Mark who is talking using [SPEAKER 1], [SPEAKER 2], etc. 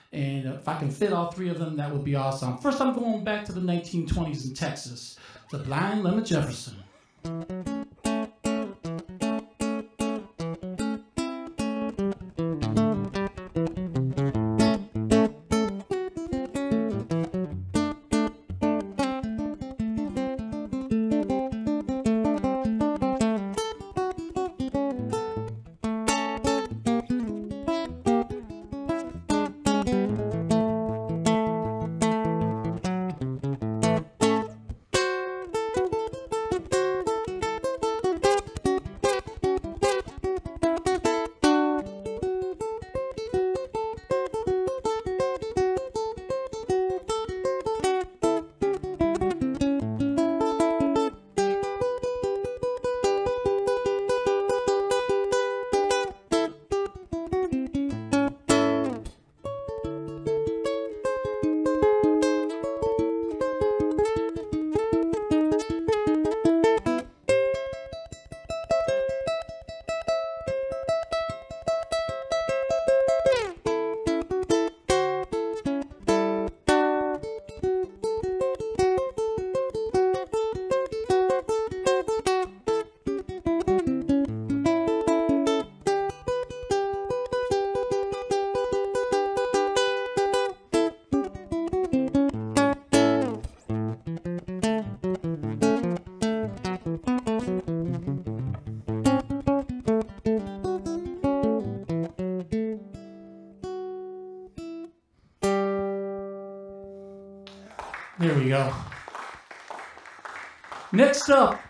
[SPEAKER 1] And if I can fit all three of them, that would be awesome. First, I'm going back to the 1920s in Texas, the Blind Lemon Jefferson. There we go. Next up,